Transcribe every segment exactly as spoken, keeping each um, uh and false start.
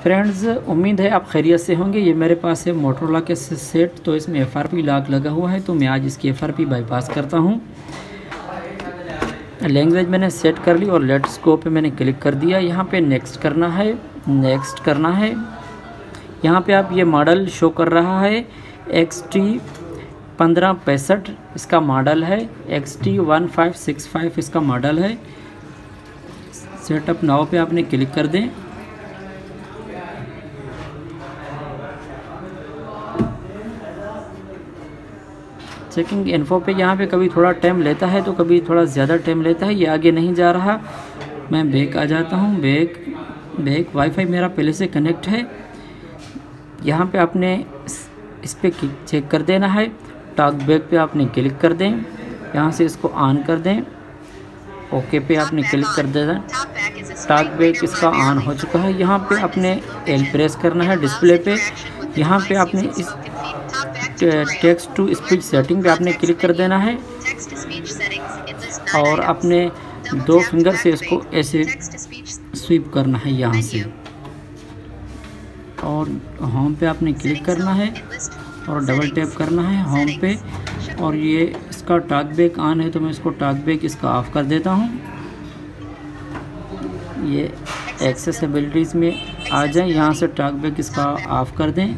Friends, उम्मीद है आप खैरियत से होंगे। ये मेरे पास है मोटरोला के सेट, तो इसमें एफ आर पी लॉक लगा हुआ है, तो मैं आज इसकी एफ आर पी बाईपास करता हूँ। लैंग्वेज मैंने सेट कर ली और लेट्स गो पे मैंने क्लिक कर दिया। यहाँ पे नेक्स्ट करना है, नेक्स्ट करना है। यहाँ पे आप ये मॉडल शो कर रहा है एक्स टी पंद्रह पैंसठ इसका मॉडल है, X T one five six five इसका मॉडल है। सेटअप नाउ पे आपने क्लिक कर दें। चेकिंग इन्फो पे यहाँ पे कभी थोड़ा टाइम लेता है तो कभी थोड़ा ज़्यादा टाइम लेता है। ये आगे नहीं जा रहा, मैं बैक आ जाता हूँ। बैक बैक वाईफाई मेरा पहले से कनेक्ट है। यहाँ पे आपने इस पर चेक कर देना है। टॉक बैक पे आपने क्लिक कर दें, यहाँ से इसको ऑन कर दें। ओके पे आपने क्लिक कर देना। टॉक बैक इसका ऑन हो चुका है। यहाँ पे आपने एल प्रेस करना है डिस्प्ले पे। यहाँ पे आपने इस टेक्स्ट टू स्पीच सेटिंग पे आपने क्लिक कर देना है और अपने दो फिंगर से इसको ऐसे स्वीप करना है यहाँ से, और होम पे आपने क्लिक करना है और डबल टैप करना है होम पे। और ये इसका टॉक बैक ऑन है तो मैं इसको टॉक बैक इसका ऑफ कर देता हूँ। ये एक्सेसिबिलिटीज़ में आ जाए, यहाँ से टॉक बैक इसका ऑफ कर दें।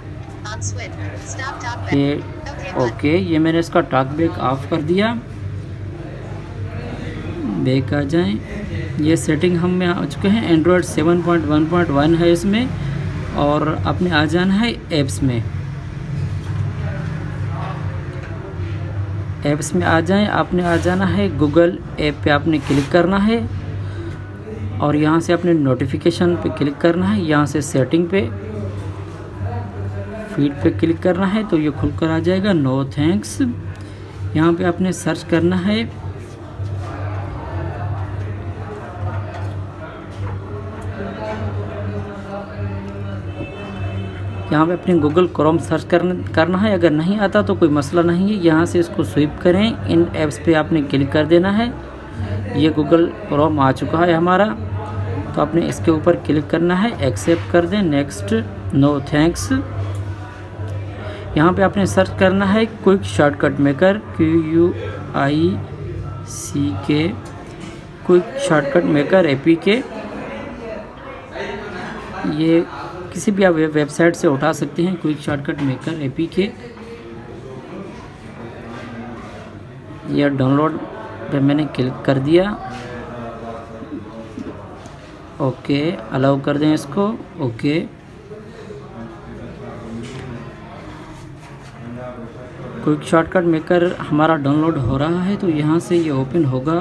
ये ओके, ये मैंने इसका टॉक बैक ऑफ कर दिया। बैक आ जाएं। ये सेटिंग हम में आ चुके हैं। Android seven point one point one है इसमें, और अपने आ जाना है ऐप्स में। ऐप्स में आ जाएं, आपने आ जाना है गूगल ऐप पे आपने क्लिक करना है और यहाँ से अपने नोटिफिकेशन पे क्लिक करना है। यहाँ से सेटिंग पे फीड पे क्लिक करना है तो ये खुलकर आ जाएगा नो थैंक्स। यहाँ पे आपने सर्च करना है यहाँ पे अपने गूगल क्रोम सर्च करना करना है। अगर नहीं आता तो कोई मसला नहीं है, यहाँ से इसको स्वीप करें। इन ऐप्स पे आपने क्लिक कर देना है। ये गूगल क्रोम आ चुका है हमारा, तो आपने इसके ऊपर क्लिक करना है, एक्सेप्ट कर दें, नेक्स्ट, नो थैंक्स। यहाँ पे आपने सर्च करना है quick shortcut maker, Q U I C के, quick shortcut maker A P K. ये किसी भी आप वेबसाइट से उठा सकते हैं, quick shortcut maker A P K. यह डाउनलोड पे मैंने क्लिक कर दिया। ओके, अलाउ कर दें इसको। ओके, क्विक शॉर्टकट मेकर हमारा डाउनलोड हो रहा है, तो यहाँ से ये ओपन होगा।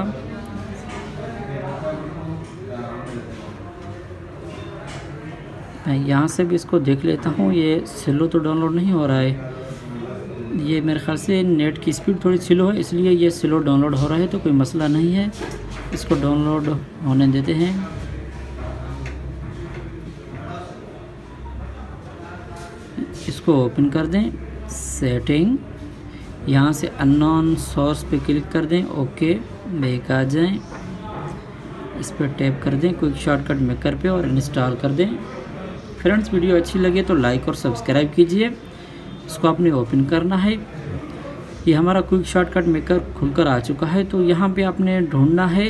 मैं यहाँ से भी इसको देख लेता हूँ। ये स्लो तो डाउनलोड नहीं हो रहा है। ये मेरे ख्याल से नेट की स्पीड थोड़ी स्लो है, इसलिए ये स्लो डाउनलोड हो रहा है, तो कोई मसला नहीं है। इसको डाउनलोड होने देते हैं। इसको ओपन कर दें, सेटिंग, यहाँ से अननोन सोर्स पे क्लिक कर दें। ओके, बैक आ जाएं, इस पर टैप कर दें क्विक शॉर्टकट मेकर पे और इंस्टॉल कर दें। फ्रेंड्स, वीडियो अच्छी लगे तो लाइक और सब्सक्राइब कीजिए। इसको आपने ओपन करना है। ये हमारा क्विक शॉर्टकट मेकर खुलकर आ चुका है, तो यहाँ पे आपने ढूंढना है,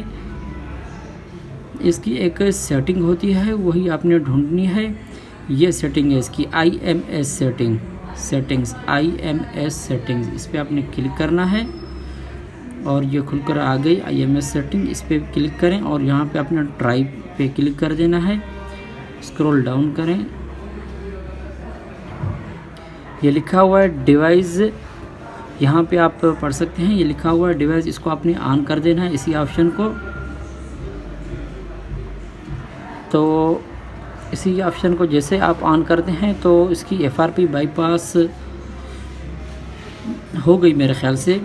इसकी एक सेटिंग होती है, वही आपने ढूंढनी है। ये सेटिंग है इसकी, I M S setting, settings, I M S settings, इस पर आपने क्लिक करना है और ये खुलकर आ गई आई एम एस सेटिंग। इस पर क्लिक करें और यहाँ पे अपने ड्राइव पे क्लिक कर देना है। स्क्रॉल डाउन करें, ये लिखा हुआ है डिवाइस, यहाँ पे आप पढ़ सकते हैं। ये लिखा हुआ है डिवाइस, इसको आपने ऑन कर देना है, इसी ऑप्शन को। तो इसी ऑप्शन को जैसे आप ऑन करते हैं तो इसकी एफ आर पी बाईपास हो गई मेरे ख्याल से।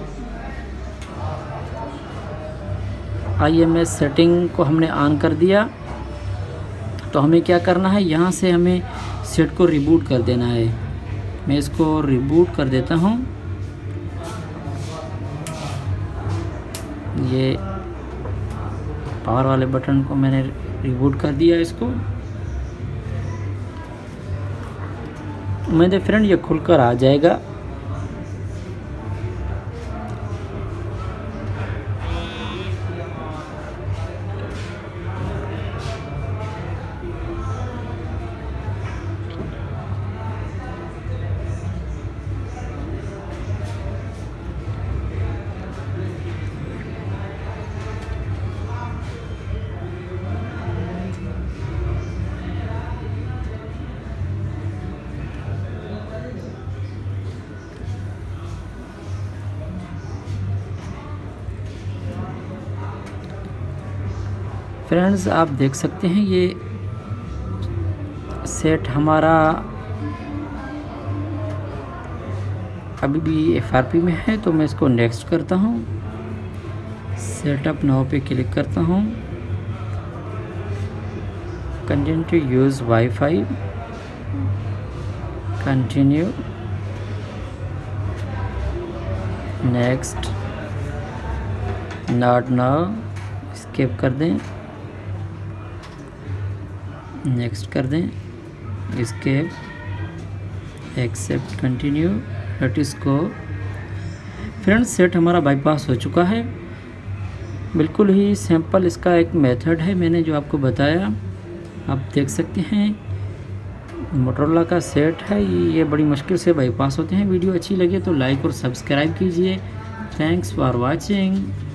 आई एम एस सेटिंग को हमने ऑन कर दिया, तो हमें क्या करना है, यहाँ से हमें सेट को रिबूट कर देना है। मैं इसको रिबूट कर देता हूँ। ये पावर वाले बटन को मैंने रिबूट कर दिया इसको। उम्मीद है फ्रेंड ये खुलकर आ जाएगा। फ्रेंड्स आप देख सकते हैं ये सेट हमारा अभी भी एफ आर पी में है, तो मैं इसको नेक्स्ट करता हूँ। सेटअप नाउ पे क्लिक करता हूँ। Continue to use wifi, continue, next, not now, skip कर दें, नेक्स्ट कर दें, स्केप, एक्सेप्ट, कंटिन्यू, लेट इसको। फ्रेंड्स सेट हमारा बाईपास हो चुका है। बिल्कुल ही सिंपल इसका एक मेथड है, मैंने जो आपको बताया आप देख सकते हैं। मोटरोला का सेट है, ये बड़ी मुश्किल से बाईपास होते हैं। वीडियो अच्छी लगे तो लाइक और सब्सक्राइब कीजिए। Thanks for watching.